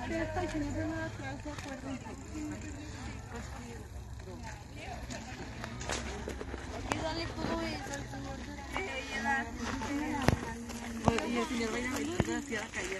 Y el señor vaya a meter hacia la calle.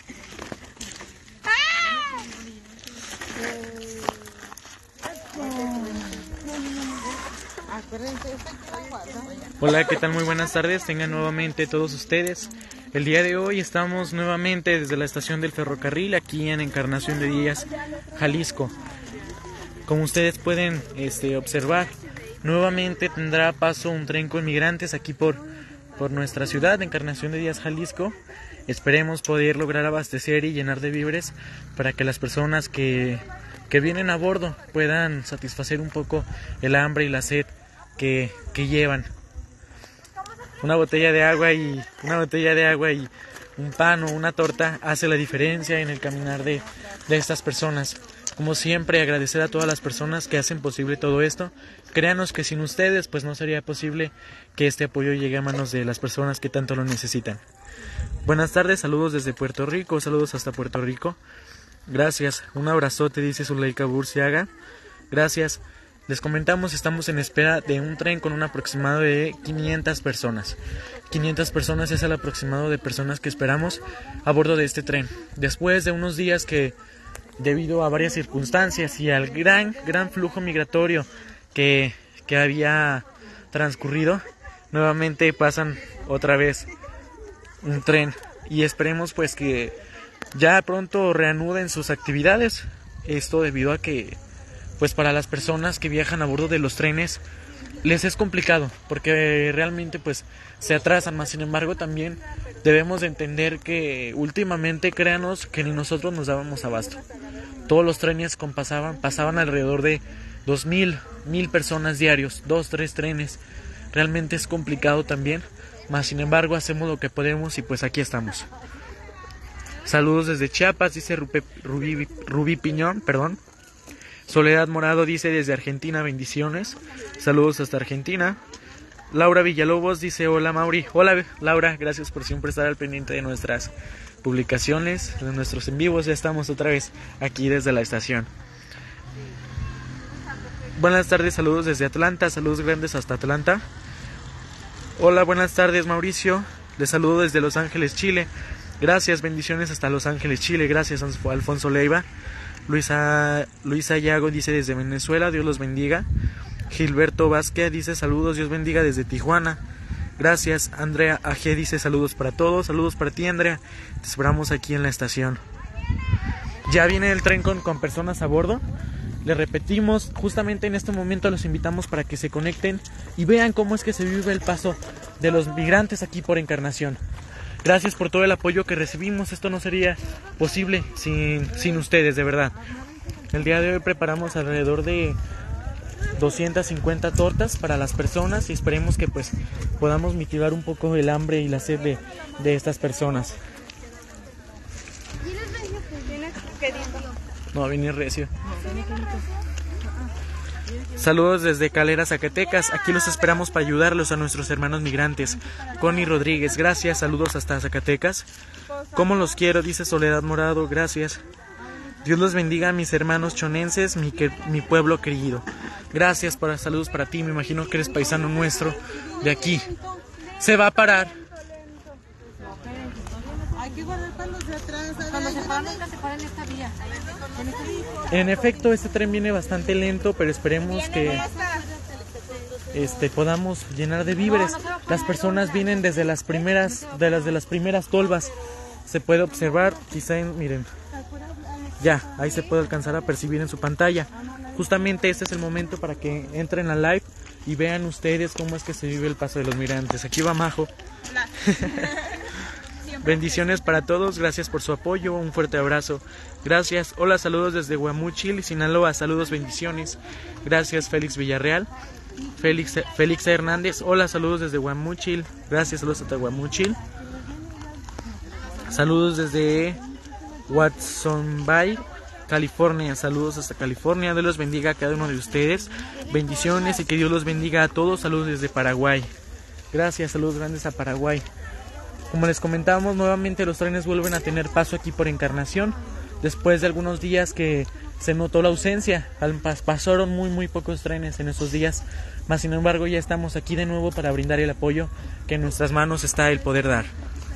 Hola, ¿qué tal? Muy buenas tardes, tengan nuevamente todos ustedes. El día de hoy estamos nuevamente desde la estación del ferrocarril aquí en Encarnación de Díaz, Jalisco. Como ustedes pueden observar, nuevamente tendrá paso un tren con migrantes aquí por nuestra ciudad, Encarnación de Díaz, Jalisco. Esperemos poder lograr abastecer y llenar de víveres para que las personas que vienen a bordo puedan satisfacer un poco el hambre y la sed que llevan. Una botella de agua y un pan o una torta hace la diferencia en el caminar de estas personas. Como siempre, agradecer a todas las personas que hacen posible todo esto. Créanos que sin ustedes pues no sería posible que este apoyo llegue a manos de las personas que tanto lo necesitan. Buenas tardes, saludos desde Puerto Rico, saludos hasta Puerto Rico. Gracias, un abrazote, dice Zuleika Burciaga. Gracias. Les comentamos, estamos en espera de un tren con un aproximado de 500 personas. 500 personas es el aproximado de personas que esperamos a bordo de este tren. Después de unos días que, debido a varias circunstancias y al gran flujo migratorio que había transcurrido, nuevamente pasan otra vez un tren y esperemos pues que ya pronto reanuden sus actividades. Esto debido a que pues para las personas que viajan a bordo de los trenes les es complicado porque realmente pues se atrasan más. Sin embargo, también debemos de entender que últimamente, créanos que ni nosotros nos dábamos abasto. Todos los trenes pasaban alrededor de 2,000 personas diarios, 2-3 trenes. Realmente es complicado también, más sin embargo hacemos lo que podemos y pues aquí estamos. Saludos desde Chiapas, dice Rubí Piñón, perdón. Soledad Morado dice desde Argentina, bendiciones. Saludos hasta Argentina. Laura Villalobos dice hola Mauri. Hola Laura, gracias por siempre estar al pendiente de nuestras publicaciones, de nuestros en vivos. Ya estamos otra vez aquí desde la estación. Buenas tardes, saludos desde Atlanta, saludos grandes hasta Atlanta. Hola, buenas tardes Mauricio, les saludo desde Los Ángeles, Chile. Gracias, bendiciones hasta Los Ángeles, Chile. Gracias Alfonso Leiva. Luisa Yago dice desde Venezuela, Dios los bendiga. Gilberto Vázquez dice saludos, Dios bendiga desde Tijuana. Gracias. Andrea AG dice saludos para todos, saludos para ti Andrea. Te esperamos aquí en la estación. Ya viene el tren con personas a bordo. Les repetimos, justamente en este momento los invitamos para que se conecten y vean cómo es que se vive el paso de los migrantes aquí por Encarnación. Gracias por todo el apoyo que recibimos, esto no sería posible sin ustedes, de verdad. El día de hoy preparamos alrededor de 250 tortas para las personas y esperemos que pues podamos mitigar un poco el hambre y la sed de estas personas. No, viene recio. Saludos desde Calera, Zacatecas. Aquí los esperamos para ayudarlos a nuestros hermanos migrantes. Connie Rodríguez, gracias. Saludos hasta Zacatecas. ¿Cómo los quiero? Dice Soledad Morado, gracias. Dios los bendiga a mis hermanos chonenses, mi pueblo querido. Gracias, saludos para ti. Me imagino que eres paisano nuestro de aquí. Se va a parar. Hay que guardar cuando se atrasa. Cuando se para, nunca se para en esta vía. En efecto, este tren viene bastante lento, pero esperemos que podamos llenar de víveres. Las personas vienen desde las primeras tolvas. Se puede observar, quizá miren. Ya, ahí se puede alcanzar a percibir en su pantalla. Justamente este es el momento para que entren al live y vean ustedes cómo es que se vive el paso de los migrantes. Aquí va Majo. Bendiciones para todos, gracias por su apoyo, un fuerte abrazo. Gracias, hola, saludos desde Guamúchil, Sinaloa, saludos, bendiciones. Gracias, Félix Villarreal. Félix Hernández, hola, saludos desde Guamúchil. Gracias, saludos hasta Guamúchil. Saludos desde Watsonville, California, saludos hasta California. Dios los bendiga a cada uno de ustedes. Bendiciones y que Dios los bendiga a todos. Saludos desde Paraguay. Gracias, saludos grandes a Paraguay. Como les comentábamos, nuevamente los trenes vuelven a tener paso aquí por Encarnación. después de algunos días que se notó la ausencia. Pasaron muy pocos trenes en esos días, mas sin embargo ya estamos aquí de nuevo para brindar el apoyo que en nuestras manos está el poder dar.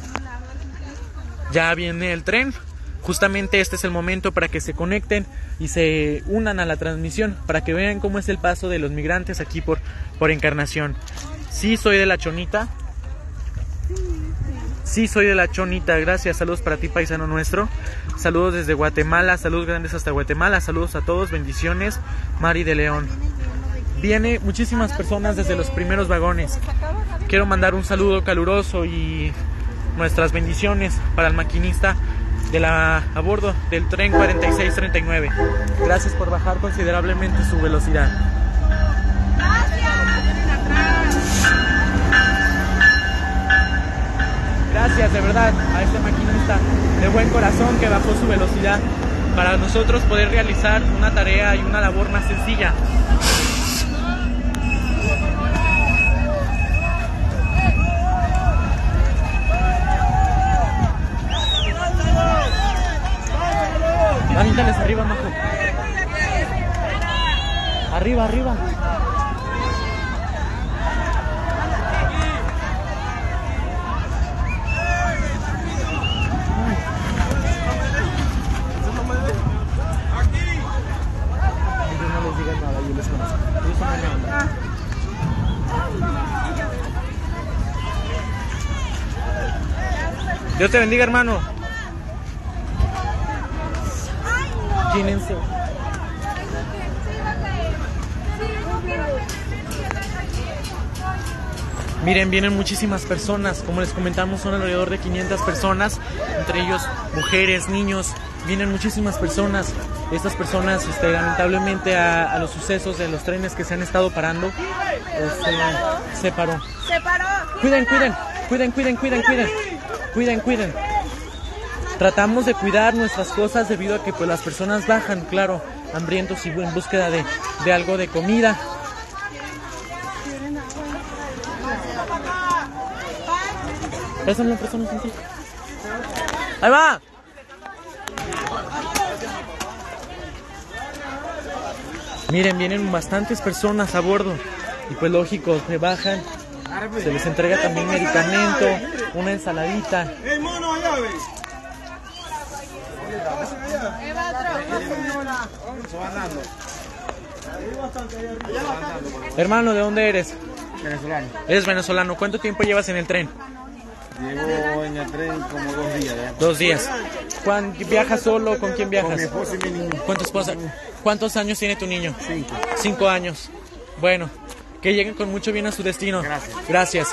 Ya viene el tren, justamente este es el momento para que se conecten y se unan a la transmisión, para que vean cómo es el paso de los migrantes aquí por Encarnación. Sí, soy de La Chonita. Sí, soy de La Chonita, gracias, saludos para ti, paisano nuestro. Saludos desde Guatemala, saludos grandes hasta Guatemala, saludos a todos, bendiciones. Mari de León. Viene muchísimas personas desde los primeros vagones. Quiero mandar un saludo caluroso y nuestras bendiciones para el maquinista a bordo del tren 4639. Gracias por bajar considerablemente su velocidad. Gracias de verdad a este maquinista de buen corazón que bajó su velocidad para nosotros poder realizar una tarea y una labor más sencilla. Avíntales arriba, majo. Arriba, arriba. No les digan nada, yo les conozco. Ellos son buena onda. Dios te bendiga, hermano. Quínense. Miren, vienen muchísimas personas, como les comentamos son alrededor de 500 personas, entre ellos mujeres, niños, vienen muchísimas personas. Estas personas lamentablemente a los sucesos de los trenes que se han estado parando, se paró. Cuiden. Tratamos de cuidar nuestras cosas debido a que pues las personas bajan, claro, hambrientos y en búsqueda de algo de comida. Préstame un sentido. ¡Ahí va! Miren, vienen bastantes personas a bordo y pues lógico, se bajan, se les entrega también medicamento, una ensaladita. Hermano, ¿de dónde eres? Venezolano. Eres venezolano. ¿Cuánto tiempo llevas en el tren? Llevo en el tren como 2 días. ¿Ya? 2 días. ¿Viajas solo? ¿Con quién viajas? Con mi esposa y mi niño. ¿Con tu esposa? ¿Cuántos años tiene tu niño? 5. 5 años. Bueno, que lleguen con mucho bien a su destino. Gracias.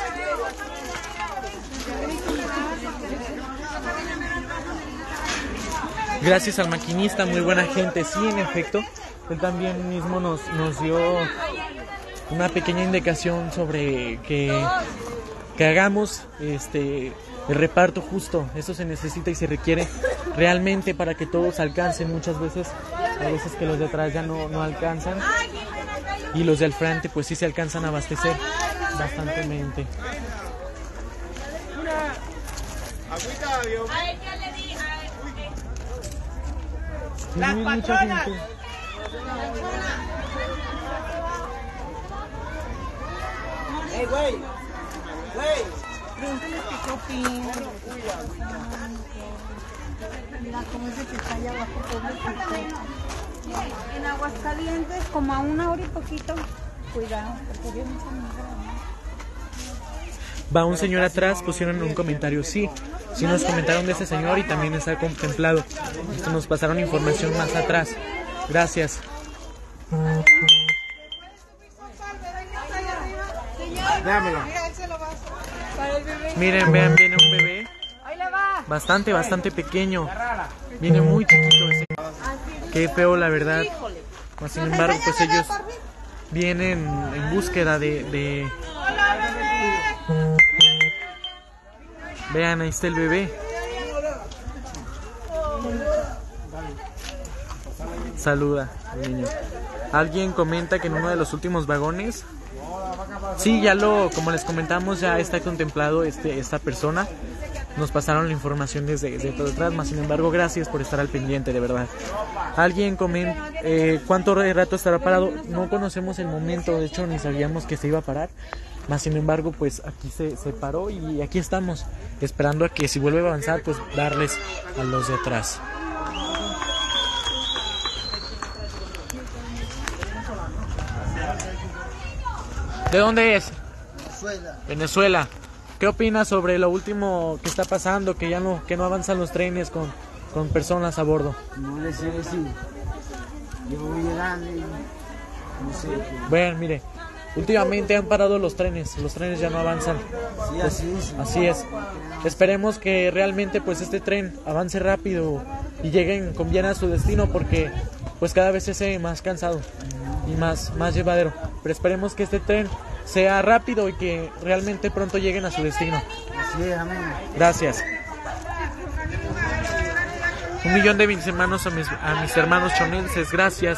Gracias al maquinista, muy buena gente. Sí, en efecto, él también mismo nos dio una pequeña indicación sobre que hagamos el reparto justo. Eso se necesita y se requiere realmente para que todos alcancen. Muchas veces, a veces que los de atrás ya no alcanzan y los del frente pues sí se alcanzan a abastecer bastantemente. Las patronas. Hey, güey. Pregúntale qué opinan. Mira cómo es que está allá abajo, pobrecito. En Aguascalientes, como a 1 hora y poquito. Cuidado, porque había mucha migra. Va un señor atrás, pusieron un comentario, sí nos comentaron de ese señor y también está contemplado. Esto nos pasaron información más atrás. Gracias. Miren, vean, viene un bebé. Bastante pequeño. Viene muy chiquito ese. Qué feo, la verdad. Sin embargo, pues ellos vienen en búsqueda de... Vean, ahí está el bebé. Saluda al niño. Alguien comenta que en uno de los últimos vagones, sí, como les comentamos, ya está contemplado esta persona. nos pasaron la información desde todo atrás, más sin embargo, gracias por estar al pendiente, de verdad. Alguien comenta cuánto rato estará parado. No conocemos el momento, de hecho ni sabíamos que se iba a parar, más sin embargo, pues aquí se paró y aquí estamos, esperando a que si vuelve a avanzar, pues darles a los de atrás. ¿De dónde es? Venezuela. ¿Qué opinas sobre lo último que está pasando, que no avanzan los trenes con personas a bordo? No le sé decir. Yo voy llegando y no sé. Bueno, mire, últimamente han parado los trenes ya no avanzan. Sí, así es. Así es. Esperemos que realmente pues este tren avance rápido y lleguen con bien a su destino, porque pues cada vez se hace más cansado y más llevadero. Pero esperemos que este tren sea rápido y que realmente pronto lleguen a su destino. Así es, amén. Gracias. 1.000.000 de mis hermanos a mis hermanos chonenses, gracias.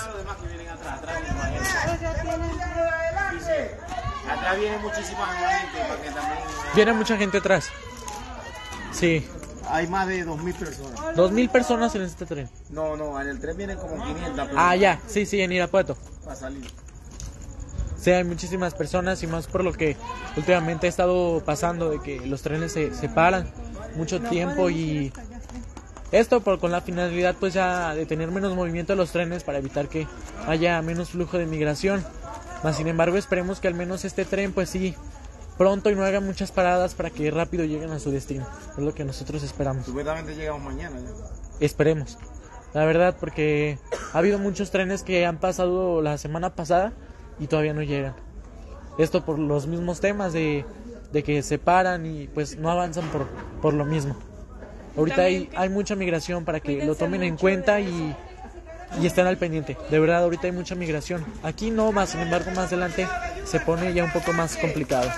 Atrás viene muchísima gente porque también... Viene mucha gente atrás. Sí. Hay más de 2.000 personas. 2.000 personas en este tren. No, en el tren vienen como 500. Pero Ah, ya, sí, en Irapuato. para salir. Sí, hay muchísimas personas y más por lo que últimamente ha estado pasando, de que los trenes se paran mucho tiempo, y esto con la finalidad pues ya de tener menos movimiento de los trenes para evitar que haya menos flujo de migración. Mas sin embargo, esperemos que al menos este tren pues sí pronto y no haga muchas paradas para que rápido lleguen a su destino. Es lo que nosotros esperamos. Supuestamente llegamos mañana ya. Esperemos, la verdad, porque ha habido muchos trenes que han pasado la semana pasada y todavía no llegan. Esto por los mismos temas de que se paran y pues no avanzan por lo mismo. Ahorita hay mucha migración, para que lo tomen en cuenta y estén al pendiente. De verdad, ahorita hay mucha migración. Aquí no, más sin embargo, más adelante se pone ya un poco más complicado.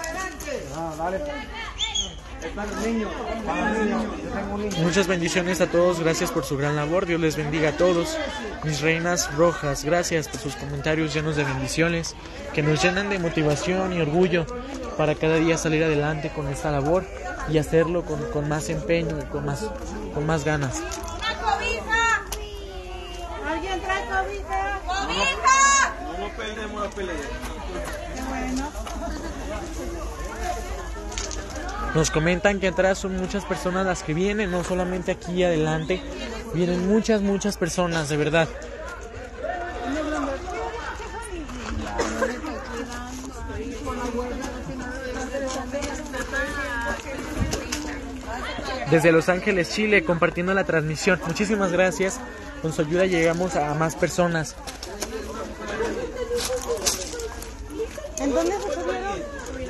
Muchas bendiciones a todos, gracias por su gran labor, Dios les bendiga a todos. Mis reinas rojas, gracias por sus comentarios llenos de bendiciones, que nos llenan de motivación y orgullo para cada día salir adelante con esta labor y hacerlo con más empeño y con más ganas. ¡Una cobija! ¿Alguien trae cobija? ¡Cobija! No nos perdemos la pelea. Qué bueno. Nos comentan que atrás son muchas personas las que vienen, no solamente aquí adelante, vienen muchas personas, de verdad. Desde Los Ángeles, Chile, compartiendo la transmisión. Muchísimas gracias. Con su ayuda llegamos a más personas. ¿En dónde se subieron?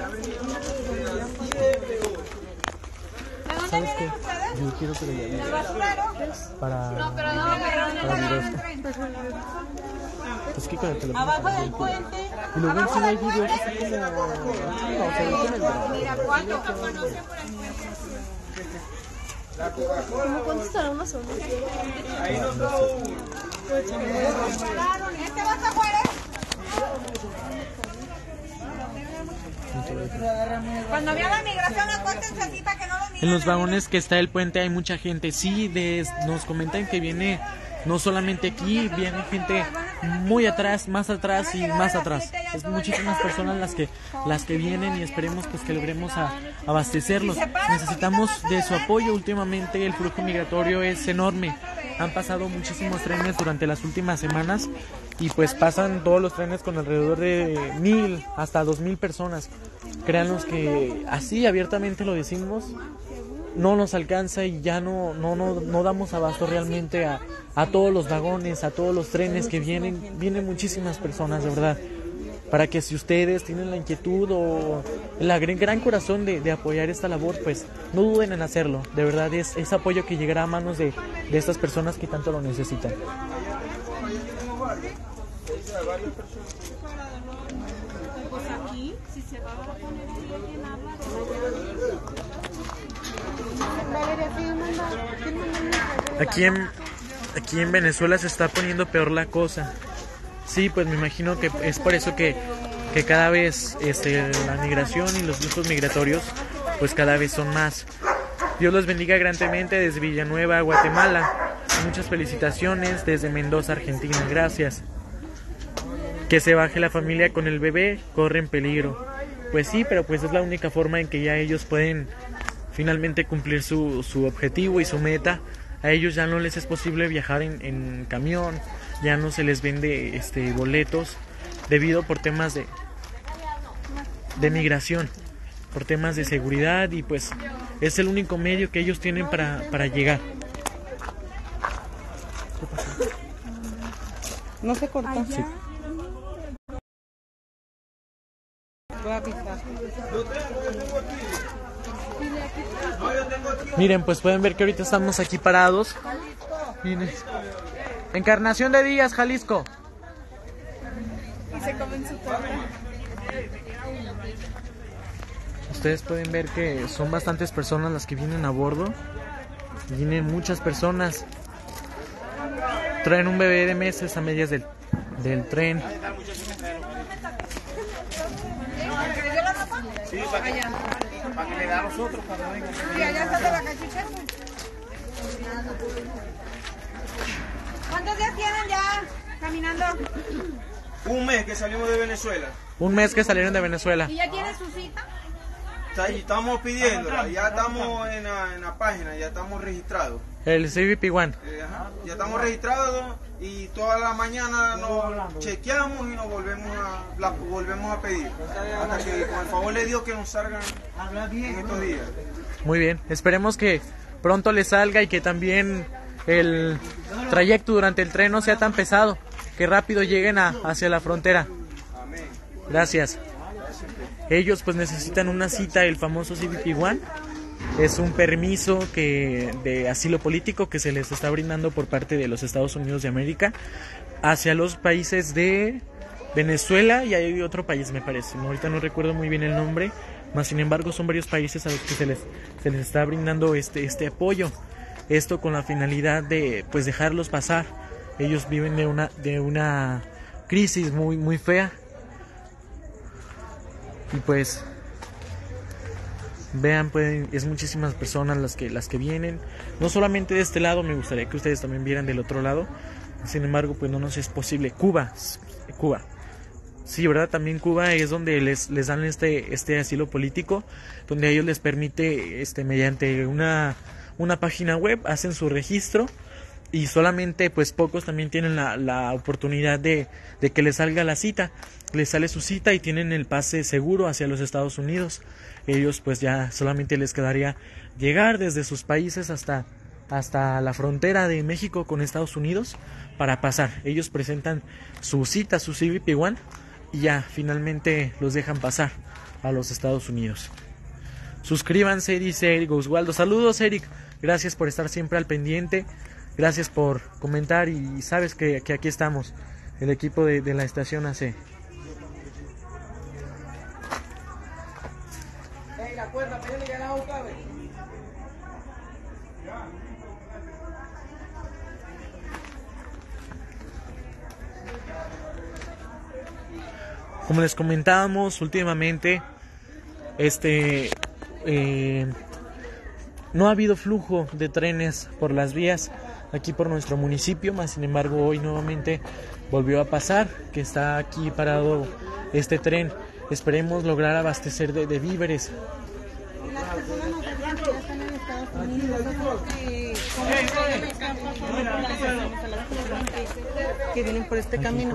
¿Sabes qué? Yo quiero que lo lleven para videos. Es que con el teléfono. Abajo del puente. Y luego encima hay videos así como... No, se ve con el drone. ¿Cómo cuánto estará una zona? Ahí no está uno. ¿Este va hasta afuera? Cuando vea la migración, acuérdense así para que no lo miren. En los vagones que está el puente hay mucha gente. Sí, nos comentan que viene no solamente aquí, viene gente muy atrás, más atrás y más atrás. Es muchísimas personas las que vienen, y esperemos pues que logremos abastecerlos. Necesitamos de su apoyo. Últimamente el flujo migratorio es enorme. Han pasado muchísimos trenes durante las últimas semanas y pues pasan todos los trenes con alrededor de 1,000 hasta 2,000 personas. Créanos que así abiertamente lo decimos, no nos alcanza y ya no damos abasto realmente a todos los vagones, a todos los trenes que vienen muchísimas personas, de verdad. Para que si ustedes tienen la inquietud o el gran corazón de apoyar esta labor, pues no duden en hacerlo. De verdad es apoyo que llegará a manos de estas personas que tanto lo necesitan. Pues aquí, si se va a poner ahí en agua. Aquí en Venezuela se está poniendo peor la cosa. Sí, pues me imagino que es por eso que cada vez la migración y los flujos migratorios pues cada vez son más. Dios los bendiga grandemente desde Villanueva, Guatemala. Muchas felicitaciones desde Mendoza, Argentina. Gracias. Que se baje la familia con el bebé, corre en peligro. Pues sí, pero pues es la única forma en que ya ellos pueden finalmente cumplir su objetivo y su meta. A ellos ya no les es posible viajar en camión, ya no se les vende boletos debido por temas de migración, por temas de seguridad, y pues es el único medio que ellos tienen para llegar. No se cortó. Sí. Voy a avisar. Miren, pues pueden ver que ahorita estamos aquí parados. Miren. Encarnación de Díaz, Jalisco. Y se comen su torta. Ustedes pueden ver que son bastantes personas las que vienen a bordo. Vienen muchas personas. Traen un bebé de meses a medias del tren. Sí, para que le da a nosotros cuando vengan. Sí, allá está de la cachucha. ¿Cuántos días tienen ya caminando? Un mes que salimos de Venezuela. Un mes que salieron de Venezuela. ¿Y ya tienen su cita? Estamos pidiéndola, ya estamos en la página, ya estamos registrados. El CBP One. Ya estamos registrados y toda la mañana nos chequeamos y nos volvemos a pedir. Hasta que con el favor de Dios que nos salgan en estos días. Muy bien. Esperemos que pronto les salga y que también el trayecto durante el tren no sea tan pesado. Que rápido lleguen hacia la frontera. Amén. Gracias. Ellos pues necesitan una cita, el famoso CBP One. Es un permiso de asilo político que se les está brindando por parte de los Estados Unidos de América hacia los países de Venezuela y hay otro país, me parece. Ahorita no recuerdo muy bien el nombre, mas sin embargo son varios países a los que se les está brindando este apoyo. Esto con la finalidad de pues dejarlos pasar. Ellos viven de una crisis muy fea. Y pues vean, es muchísimas personas las que vienen, no solamente de este lado, me gustaría que ustedes también vieran del otro lado. Sin embargo, pues no nos es posible. Cuba. Sí, ¿verdad? También Cuba es donde les dan este asilo político, donde a ellos les permite mediante una página web hacen su registro. Y solamente pues pocos también tienen la oportunidad de que les salga la cita. Les sale su cita y tienen el pase seguro hacia los Estados Unidos. Ellos pues ya solamente les quedaría llegar desde sus países hasta la frontera de México con Estados Unidos para pasar. Ellos presentan su cita, su CBP One, y ya finalmente los dejan pasar a los Estados Unidos. Suscríbanse, dice Eric Oswaldo. Saludos, Eric. Gracias por estar siempre al pendiente. Gracias por comentar y sabes que aquí estamos, el equipo de la estación AC. Como les comentábamos últimamente, no ha habido flujo de trenes por las vías aquí por nuestro municipio, más sin embargo hoy nuevamente volvió a pasar que está aquí parado este tren. Esperemos lograr abastecer de víveres. Las personas nos ayudan que ya están en Estados Unidos, que vienen por este camino.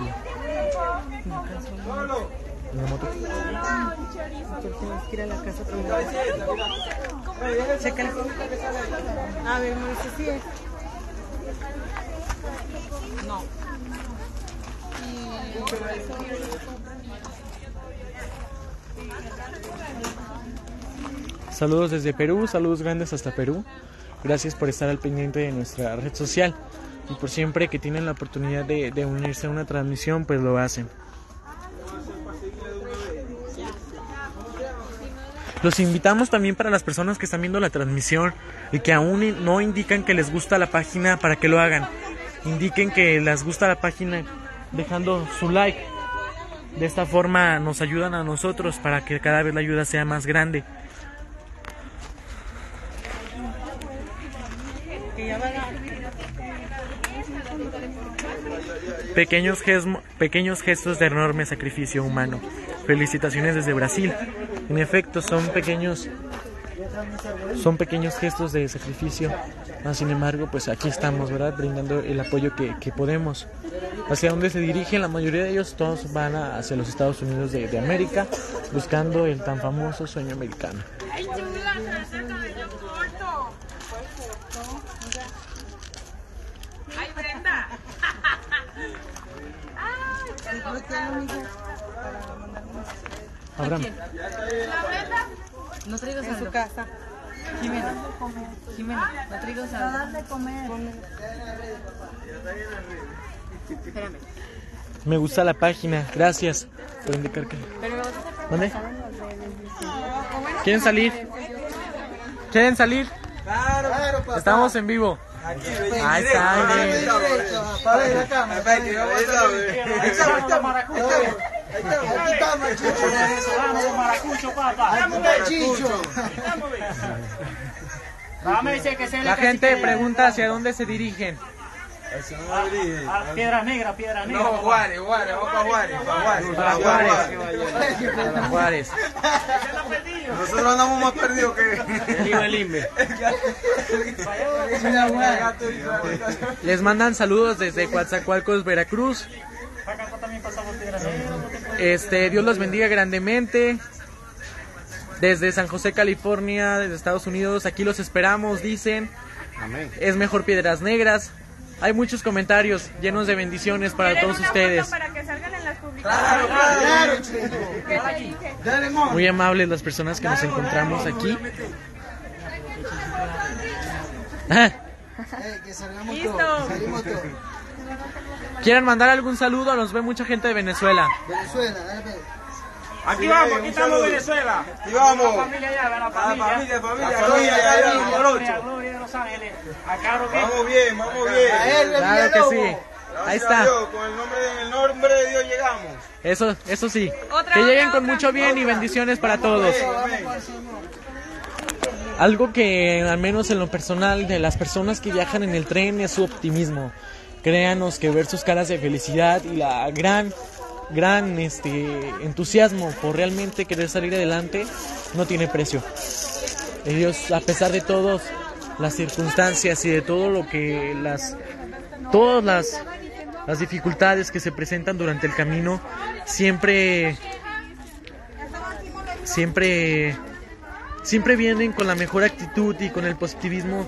Tenemos que ir a la casa primero. Checa. A ver, Mauricio, sí es. No. Saludos desde Perú, saludos grandes hasta Perú. Gracias por estar al pendiente de nuestra red social y por siempre que tienen la oportunidad de unirse a una transmisión, pues lo hacen. Los invitamos también para las personas que están viendo la transmisión y que aún no indican que les gusta la página para que lo hagan. Indiquen que les gusta la página dejando su like. De esta forma nos ayudan a nosotros para que cada vez la ayuda sea más grande. Pequeños gestos de enorme sacrificio humano. Felicitaciones desde Brasil. En efecto, son pequeños gestos de sacrificio. Sin embargo, pues aquí estamos, ¿verdad? Brindando el apoyo que podemos. ¿Hacia dónde se dirigen? La mayoría de ellos todos van hacia los Estados Unidos de América, buscando el tan famoso sueño americano. ¡Ay, chula! ¡Se hace cabello corto! ¡Ay, Brenda! ¡Ay, qué loca! Abraham. ¿La Brenda? No traigo en su casa. Jimena, no traigo Para darle de comer. Espérame. Me gusta la página, gracias por indicar que... ¿Dónde? ¿Quieren salir? ¿Quieren salir? Claro, papá. Estamos en vivo. Aquí, Ahí está, miren. Para ver acá, ahí está, maracucho. Aquí está, machucho. Vamos, maracucho, papá. La gente pregunta hacia dónde se dirigen. A Piedra Negra, Piedra Negra. No, Juárez, vamos para Juárez. Para Juárez. Nosotros andamos más perdidos que El INVE. Les mandan saludos desde Coatzacoalcos, Veracruz. Acá también pasamos Piedra Negra. Dios los bendiga grandemente. Desde San José, California, desde Estados Unidos, aquí los esperamos, dicen. Amén. Es mejor Piedras Negras. Hay muchos comentarios llenos de bendiciones para todos ustedes. Para que salgan en las publicaciones. Claro, ¿Qué te dije? Dale, mon. Muy amables las personas que nos encontramos aquí. Que salgamos Listo. todos, salimos todos. ¿Quieren mandar algún saludo? Nos ve mucha gente de Venezuela. Venezuela, dale. Aquí vamos, aquí estamos Venezuela. Y vamos. La familia ya, la familia. Gloria de Los Ángeles. Acá Vamos bien, vamos bien. Claro que sí. Ahí está. Gracias a Dios, con el nombre de Dios llegamos. Eso sí. Otra, Que lleguen otra, con mucho bien y bendiciones para todos. Algo que al menos en lo personal de las personas que viajan en el tren es su optimismo. Créanos que ver sus caras de felicidad y la gran entusiasmo por realmente querer salir adelante no tiene precio. Ellos, a pesar de todas las circunstancias y de todo lo que todas las dificultades que se presentan durante el camino, siempre vienen con la mejor actitud y con el positivismo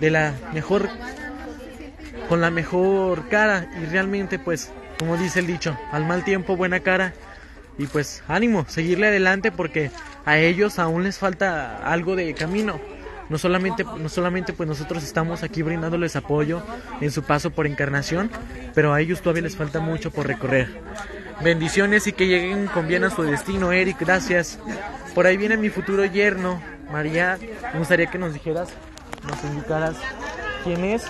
con la mejor cara, y realmente, pues, como dice el dicho, al mal tiempo buena cara. Y pues ánimo, seguirle adelante, porque a ellos aún les falta algo de camino. No solamente pues nosotros estamos aquí brindándoles apoyo en su paso por Encarnación, pero a ellos todavía les falta mucho por recorrer. Bendiciones y que lleguen con bien a su destino. Eric, gracias. Por ahí viene mi futuro yerno, María. Me gustaría que nos dijeras, nos indicaras quién es.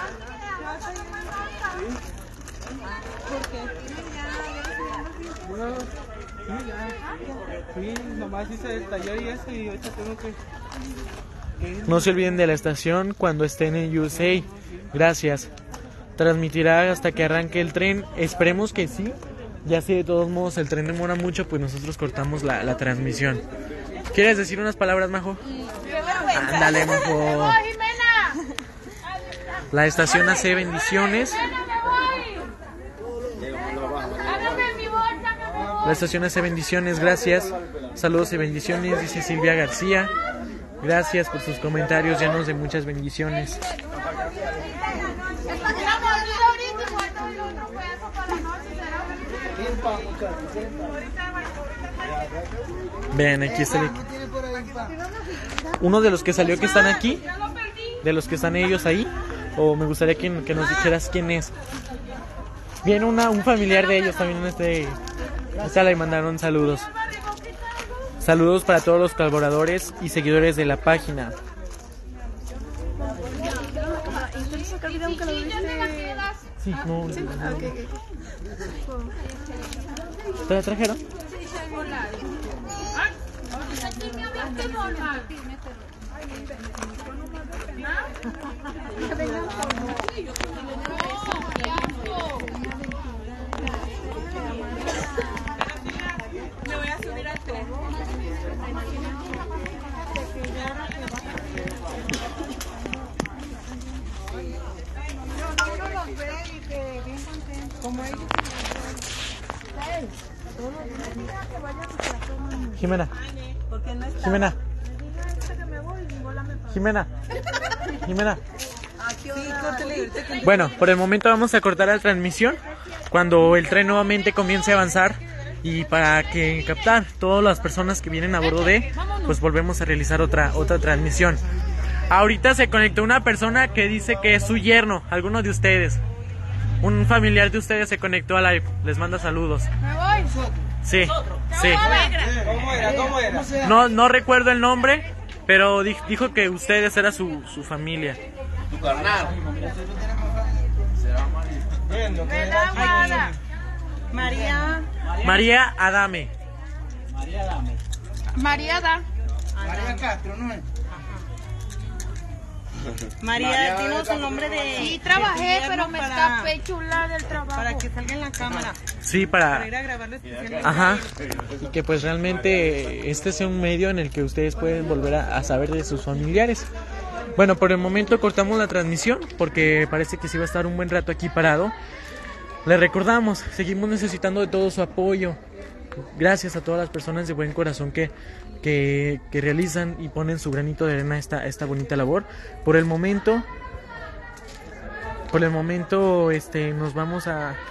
Sí, nomás hice el taller y eso, y ahorita tengo que ir. No se olviden de la estación cuando estén en USA. Gracias. Transmitirá hasta que arranque el tren. Esperemos que sí. Ya si de todos modos el tren demora mucho, pues nosotros cortamos la transmisión. ¿Quieres decir unas palabras, Majo? Ándale, Majo. La estación hace bendiciones. La estación hace bendiciones, gracias. Saludos y bendiciones, dice Silvia García. Gracias por sus comentarios llenos de muchas bendiciones. Vean, aquí está uno de los que salió, que están aquí, de los que están ellos ahí. O me gustaría que nos dijeras quién es. Viene un familiar de ellos también le mandaron saludos. Saludos para todos los colaboradores y seguidores de la página. Sí, no. ¿Te la trajeron? Jimena. Jimena. Jimena. Jimena. Bueno, por el momento vamos a cortar la transmisión. Cuando el tren nuevamente comience a avanzar y para que captar todas las personas que vienen a bordo de, pues volvemos a realizar otra transmisión. Ahorita se conectó una persona que dice que es su yerno, alguno de ustedes. Un familiar de ustedes se conectó a live, les manda saludos. ¿Me voy? Sí, sí. ¿Cómo era? No recuerdo el nombre, pero dijo que ustedes era su familia. Tu carnal. María Adame. María da. María Castro, ¿no es? María, dinos su nombre de... Sí, trabajé, pero me escapé chula del trabajo. Para que salga en la cámara. Sí, Para ir a grabarlo especialmente. Ajá. Y que pues realmente este sea un medio en el que ustedes pueden volver a saber de sus familiares. Bueno, por el momento cortamos la transmisión porque parece que sí va a estar un buen rato aquí parado. Les recordamos, seguimos necesitando de todo su apoyo. Gracias a todas las personas de buen corazón que realizan y ponen su granito de arena a esta bonita labor. Por el momento nos vamos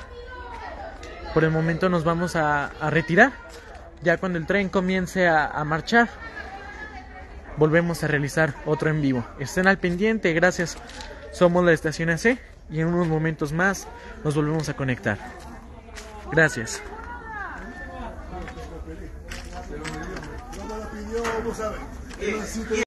a retirar. Ya cuando el tren comience a marchar, volvemos a realizar otro en vivo. Estén al pendiente, gracias. Somos la estación AC y en unos momentos más nos volvemos a conectar. Gracias.